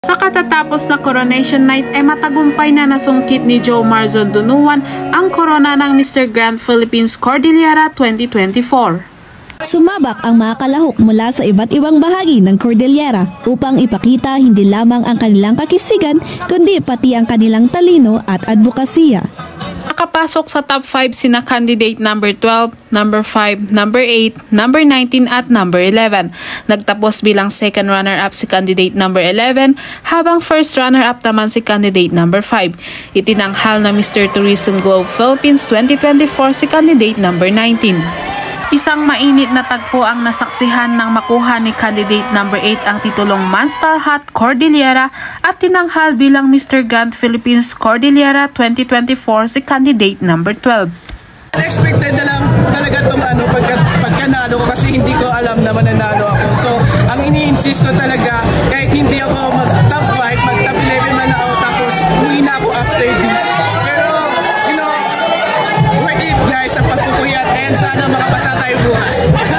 Sa katatapos na coronation night ay matagumpay na nasungkit ni Joe Marzon Dunuan ang korona ng Mr. Grand Philippines Cordillera 2024. Sumabak ang mga kalahok mula sa iba't ibang bahagi ng Cordillera upang ipakita hindi lamang ang kanilang kakisigan kundi pati ang kanilang talino at advokasya. Nakapasok sa top 5 sina candidate number 12, number 5, number 8, number 19 at number 11. Nagtapos bilang second runner-up si candidate number 11 habang first runner-up naman si candidate number 5. Itinanghal na Mr. Tourism Globe Philippines 2024 si candidate number 19. Isang mainit na tagpo ang nasaksihan ng makuha ni candidate number 8 ang titulong Manstar Hot Cordillera at tinanghal bilang Mr. Grand Philippines Cordillera 2024 si candidate number 12. Unexpected na lang talaga itong pagkanalo ko kasi hindi ko alam na mananalo ako. So, ang ini-insist ko talaga kahit hindi ako mag-top 5, mag-top 11 man ako tapos umuwi na ako after this. Pero, you know, worth it guys sa pagpupuyat and sana makapasa tayo bukas.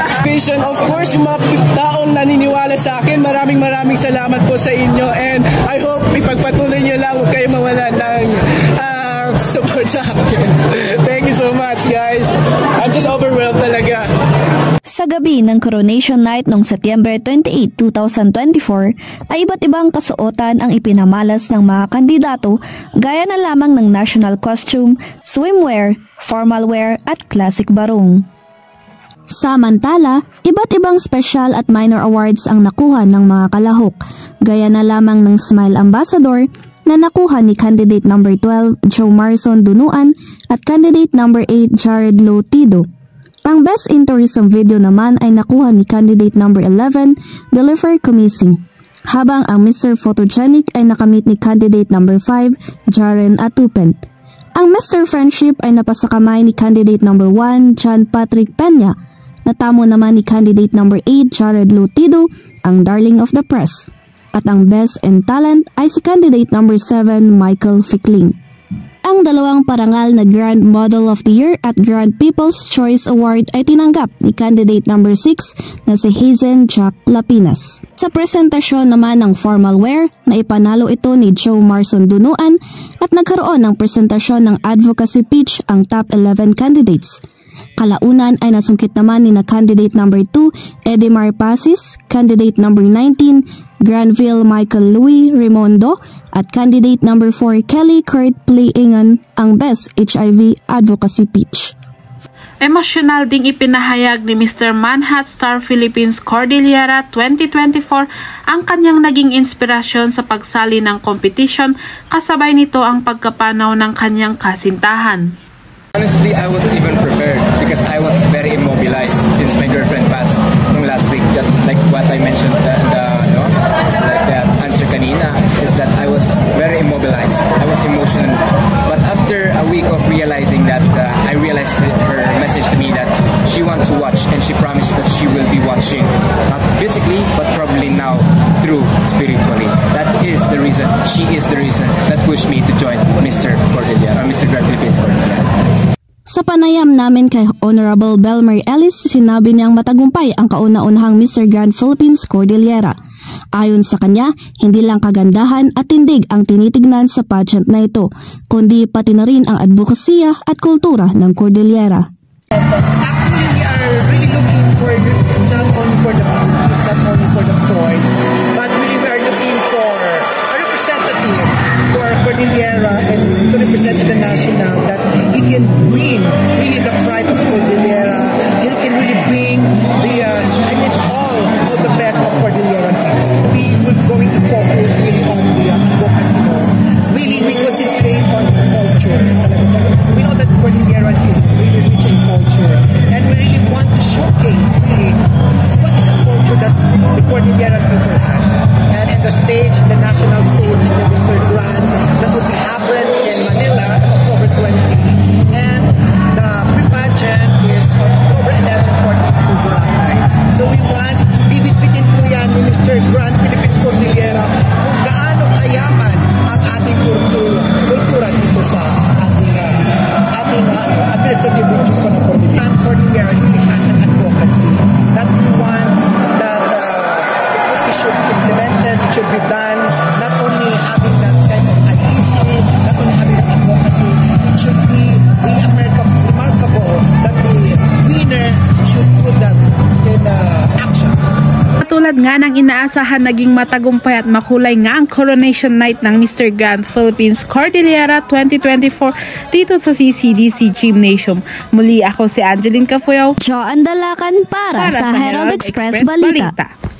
Of course, yung mga taong naniniwala sa akin, maraming salamat po sa inyo and I hope ipagpatuloy nyo lang, huwag kayo mawala ng support sa akin. Thank you so much guys. I'm just overwhelmed talaga. Sa gabi ng coronation night noong September 28, 2024 ay iba't ibang kasuotan ang ipinamalas ng mga kandidato gaya na lamang ng national costume, swimwear, formal wear at classic barong. Samantala, iba't ibang special at minor awards ang nakuha ng mga kalahok, gaya na lamang ng Smile Ambassador na nakuha ni candidate number 12 Joe Marzon Dunuan at candidate number 8 Jared Lotido. Ang Best in Tourism Video naman ay nakuha ni candidate number 11 Deliver Kumising, habang ang Mr. Photogenic ay nakamit ni candidate number 5 Jaren Atupen. Ang Mr. Friendship ay napasakamay ni candidate number 1 John Patrick Peña. Natamo naman ni candidate number 8 Jared Lotido ang Darling of the Press. At ang Best in Talent ay si candidate number 7 Michael Ficling. Ang dalawang parangal na Grand Model of the Year at Grand People's Choice Award ay tinanggap ni candidate number 6 na si Hazen Jack Lapinas. Sa presentasyon naman ng formal wear na ipanalo ito ni Joe Marzon Dunuan at nagkaroon ng presentasyon ng advocacy pitch ang top 11 candidates. Kalaunan ay nasungkit naman ni na candidate number 2 Edimar Pasis, candidate number 19 Granville Michael Louis Rimondo at candidate number 4 Kelly Kurt Playingan ang Best HIV Advocacy Pitch. Emosyonal ding ipinahayag ni Mr. Manhat Star Philippines Cordillera 2024 ang kanyang naging inspirasyon sa pagsali ng competition, kasabay nito ang pagkapanaw ng kanyang kasintahan. Honestly, I wasn't even prepared because I was very immobilized since my girlfriend passed last week. That, like what I mentioned, like the answer kanina, is that I was very immobilized. I was emotional. But after a week of realizing that, I realized her message to me that she wants to watch and she promised that she will be watching, not physically, but probably now through spiritually. That is the reason, she is the reason that pushed me to join Mr. Cordillera, Mr. Grand Philippines Cordillera. Sa panayam namin kay Honorable Belmer Ellis, sinabi niyang matagumpay ang kauna-unahang Mr. Grand Philippines Cordillera. Ayon sa kanya, hindi lang kagandahan at tindig ang tinitignan sa pageant na ito, kundi pati na rin ang advokasya at kultura ng Cordillera. Actually, we are really looking for not only for the beauties, not only for the toys, but really we are looking for a representative for Cordillera and to represent international that he can bring really the pride of Cordillera. He can really bring the all the best of Cordillera people. We will going to focus really on the advocacy. Really, we concentrate on culture. We know that Cordillera is really rich in culture, and we really want to showcase really what is the culture that the Cordillera people have. And in the stage, in the national stage, in the Mr. Grand, that will be happening in Manila on October 20, and the pre-pageant is on October 11, 14 to Boracay. So we want, bibit-bitin po yan ni Mr. Grand Philippines Cordillera kung gaano kayaman ang ating kultura dito sa ating administrative region po ng Cordillera. Cordillera really has an advocacy that we want that it should be implemented, it should be done not nga ng inaasahan, naging matagumpay at makulay nga ang coronation night ng Mr. Grand Philippines Cordillera 2024 dito sa CCDC Gymnasium. Muli ako si Angeline Cafuyaw Joan Dalacan para sa Herald Express Balita.